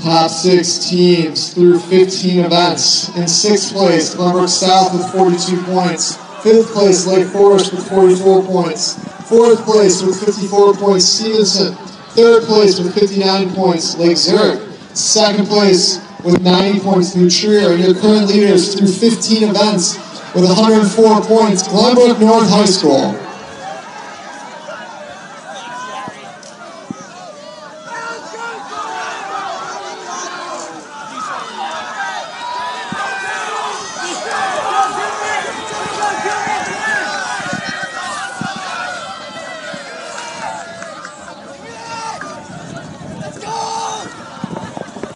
Top 6 teams through 15 events. In 6th place, Glenbrook South with 42 points. 5th place, Lake Forest with 44 points. 4th place with 54 points, Stevenson. 3rd place with 59 points, Lake Zurich. 2nd place with 90 points, New Trier. And your current leaders through 15 events with 104 points, Glenbrook North High School.